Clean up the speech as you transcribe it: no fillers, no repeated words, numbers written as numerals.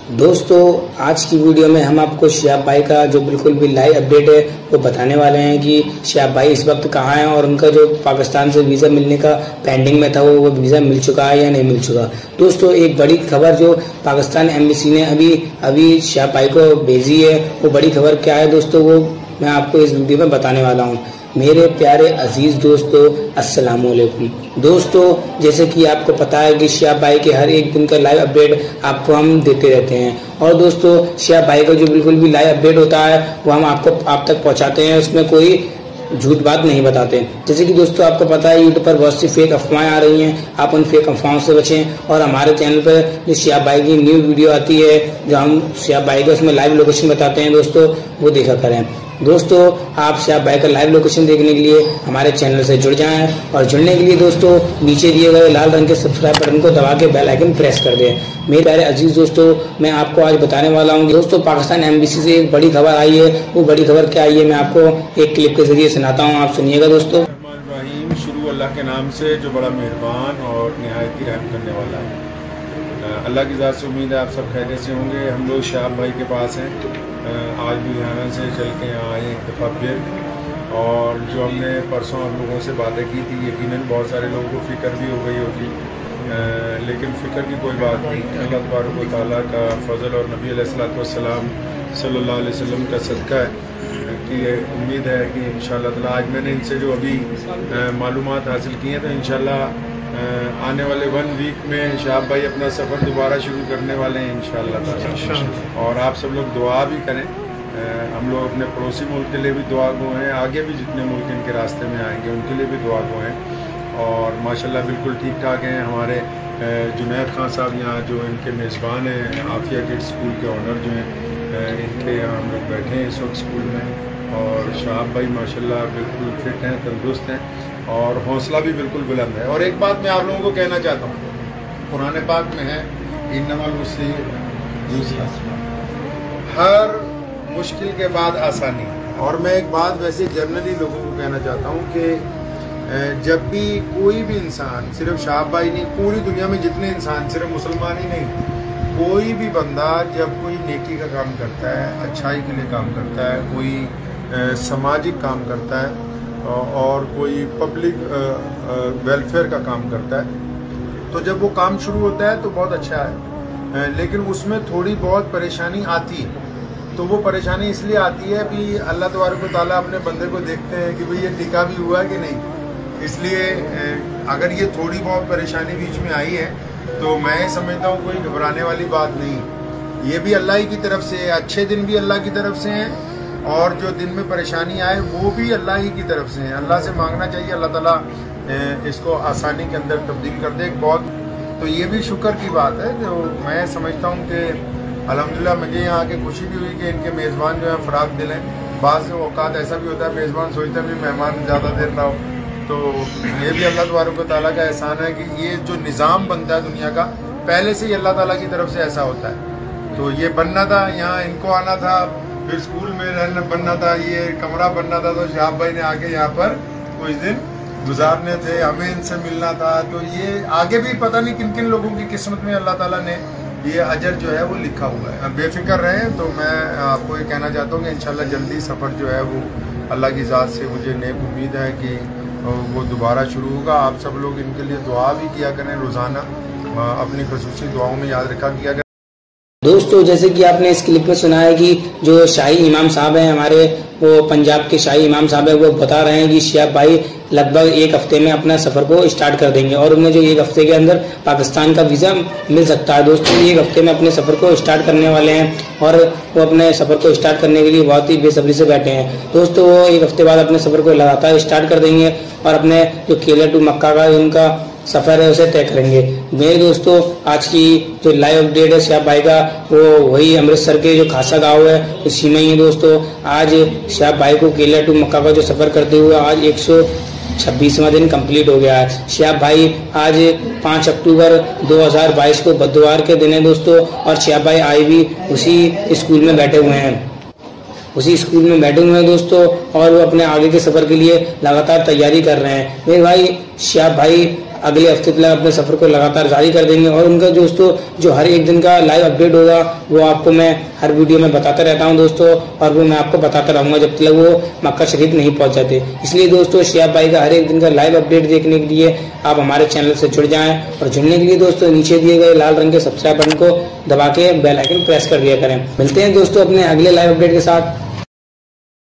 दोस्तों आज की वीडियो में हम आपको शिहाब भाई का जो बिल्कुल भी लाइव अपडेट है वो बताने वाले हैं कि शिहाब भाई इस वक्त कहाँ हैं और उनका जो पाकिस्तान से वीज़ा मिलने का पेंडिंग में था वो वीज़ा मिल चुका है या नहीं मिल चुका। दोस्तों एक बड़ी खबर जो पाकिस्तान एम्बेसी ने अभी शिहाब भाई को भेजी है, वो बड़ी खबर क्या है दोस्तों, वो मैं आपको इस वीडियो में बताने वाला हूँ। मेरे प्यारे अजीज दोस्तों, अस्सलाम वालेकुम। दोस्तों जैसे कि आपको पता है कि शिहाब भाई के हर एक दिन का लाइव अपडेट आपको हम देते रहते हैं और दोस्तों शिहाब भाई का जो बिल्कुल भी लाइव अपडेट होता है वो हम आप तक पहुंचाते हैं, उसमें कोई झूठ बात नहीं बताते। जैसे कि दोस्तों आपको पता है यूट्यूब पर बहुत सी फेक अफवाहें आ रही हैं, आप उन फेक अफवाहों से बचें और हमारे चैनल पर जो शिहाब भाई की न्यू वीडियो आती है जो हम शिहाब भाई का उसमें लाइव लोकेशन बताते हैं दोस्तों, वो देखा करें। दोस्तों आप शिहाब भाई का लाइव लोकेशन देखने के लिए हमारे चैनल से जुड़ जाएं और जुड़ने के लिए दोस्तों नीचे दिए गए लाल रंग के सब्सक्राइब बटन को दबा के बेल आइकन प्रेस कर दें। मेरे प्यारे अजीज दोस्तों, मैं आपको आज बताने वाला हूं दोस्तों पाकिस्तान एम्बेसी से एक बड़ी खबर आई है। वो बड़ी खबर क्या आई है मैं आपको एक क्लिप के जरिए सुनाता हूँ, आप सुनिएगा दोस्तों। शुरू अल्लाह के नाम से जो बड़ा मेहरबान और निहायत ही रहम करने वाला है। अल्लाह की ज़ात से उम्मीद है आप सब खैरियत से होंगे। हम लोग शिहाब भाई के पास हैं, आज लुधियाना से चल के यहाँ आए एक दफ़ा फिर, और जो हमने परसों आप लोगों से बातें की थी यकीनन बहुत सारे लोगों को फ़िक्र भी हो गई होगी, लेकिन फ़िक्र की कोई बात नहीं। अल्लाह तबारक व तआला का फ़ज़ल और नबी अलैहिस्सलाम सल्लल्लाहु अलैहि वसल्लम का सदका है कि उम्मीद है कि इंशाअल्लाह ताला आज मैंने इनसे जो अभी मालूमात हासिल की हैं तो इंशाअल्लाह आने वाले 1 वीक में शिहाब भाई अपना सफ़र दोबारा शुरू करने वाले हैं इंशाअल्लाह ताला। और आप सब लोग दुआ भी करें, हम लोग अपने पड़ोसी मुल्क के लिए भी दुआ गो हैं, आगे भी जितने मुल्क इनके रास्ते में आएंगे उनके लिए भी दुआ गो हैं। और माशाल्लाह बिल्कुल ठीक ठाक हैं। हमारे जुनैद खान साहब यहाँ जो इनके मेज़बान हैं, आफिया किड्स स्कूल के ऑनर जो हैं, इनके यहाँ हम लोग बैठे हैं इस वक्त स्कूल में। और शिहाब भाई माशाल्लाह बिल्कुल फिट हैं, तंदुरुस्त हैं और हौसला भी बिल्कुल बुलंद है। और एक बात मैं आप लोगों को कहना चाहता हूँ, कुरान पाक में है इन्नमल उस्री युस्रा, हर मुश्किल के बाद आसानी। और मैं एक बात वैसे जनरली लोगों को कहना चाहता हूँ कि जब भी कोई भी इंसान, सिर्फ शिहाब भाई नहीं, पूरी दुनिया में जितने इंसान, सिर्फ मुसलमान ही नहीं, कोई भी बंदा जब कोई नेकी का काम करता है, अच्छाई के लिए काम करता है, कोई सामाजिक काम करता है और कोई पब्लिक वेलफेयर का काम करता है, तो जब वो काम शुरू होता है तो बहुत अच्छा है, लेकिन उसमें थोड़ी बहुत परेशानी आती है। तो वो परेशानी इसलिए आती है भी अल्लाह तबारक व तआला अपने बंदे को देखते हैं कि भाई ये टिका भी हुआ है कि नहीं। इसलिए अगर ये थोड़ी बहुत परेशानी बीच में आई है तो मैं समझता हूँ कोई घबराने वाली बात नहीं, ये भी अल्लाह ही की तरफ से है। अच्छे दिन भी अल्लाह की तरफ से हैं और जो दिन में परेशानी आए वो भी अल्लाह ही की तरफ से हैं। अल्लाह से मांगना चाहिए अल्लाह ताला इसको आसानी के अंदर तब्दील कर दे। बहुत तो ये भी शुक्र की बात है जो मैं समझता हूँ कि अल्हम्दुलिल्लाह मुझे यहाँ आके खुशी भी हुई कि इनके मेज़बान जो है फ़राग दिल हैं। बाज़ औक़ात ऐसा भी होता है मेज़बान सोचते हैं भी मेहमान ज़्यादा देर ना हो, तो ये भी अल्लाह तबारक व तआला का एहसान है कि ये जो निज़ाम बनता है दुनिया का पहले से ही अल्लाह ताला की तरफ से ऐसा होता है। तो ये बनना था, यहाँ इनको आना था, फिर स्कूल में रहना बनना था, ये कमरा बनना था, तो शिहाब भाई ने आके यहाँ पर कुछ दिन गुजारने थे, हमें इनसे मिलना था। तो ये आगे भी पता नहीं किन किन लोगों की किस्मत में अल्लाह ताला ने ये अजर जो है वो लिखा हुआ है। बेफिक्र रहें। तो मैं आपको ये कहना चाहता हूँ कि इंशाल्लाह जल्दी सफ़र जो है वो अल्लाह की ज़ात से मुझे नेक उम्मीद है कि वो दोबारा शुरू होगा। आप सब लोग इनके लिए दुआ भी किया करें, रोज़ाना अपनी ख़ुसूसी दुआओं में याद रखा किया करें। दोस्तों जैसे कि आपने इस क्लिप में सुना है कि जो शाही इमाम साहब हैं हमारे, वो पंजाब के शाही इमाम साहब हैं, वो बता रहे हैं कि शिहाब भाई लगभग 1 हफ्ते में अपना सफ़र को स्टार्ट कर देंगे और उन्हें जो 1 हफ्ते के अंदर पाकिस्तान का वीज़ा मिल सकता है। दोस्तों 1 हफ्ते में अपने सफ़र को स्टार्ट करने वाले हैं और वो अपने सफ़र को स्टार्ट करने के लिए बहुत ही बेसब्री से बैठे हैं। दोस्तों वो 1 हफ्ते बाद अपने सफ़र को लगातार स्टार्ट कर देंगे और अपने जो केला टू मक्का का उनका सफ़र है उसे तय करेंगे। मेरे दोस्तों आज की जो लाइव अपडेट है शिहाब भाई का, वो वही अमृतसर के जो खासा गांव है उसी में ही है। दोस्तों आज शिहाब भाई को केला टू मक्का का जो सफ़र करते हुए आज 126वां दिन कंप्लीट हो गया है। शिहाब भाई आज 5 अक्टूबर 2022 को बुधवार के दिन है दोस्तों, और शिहाब भाई आई भी उसी स्कूल में बैठे हुए हैं, उसी स्कूल में बैठे हुए हैं दोस्तों, और वो अपने आगे के सफ़र के लिए लगातार तैयारी कर रहे हैं। मेरे भाई शिहाब भाई अगले हफ्ते तक अपने सफर को लगातार जारी कर देंगे। और उनका दोस्तों जो हर एक दिन का लाइव अपडेट होगा वो आपको मैं हर वीडियो में बताता रहता हूं दोस्तों, और वो मैं आपको बताता रहूंगा जब तक वो मक्का शरीफ नहीं पहुंच जाते। इसलिए दोस्तों शिहाब भाई का हर एक दिन का लाइव अपडेट देखने के लिए आप हमारे चैनल से जुड़ जाएं, और जुड़ने के लिए दोस्तों नीचे दिए गए लाल रंग के सब्सक्राइब बटन को दबा के बेल आइकन प्रेस कर दिया करें। मिलते हैं दोस्तों अपने अगले लाइव अपडेट के साथ।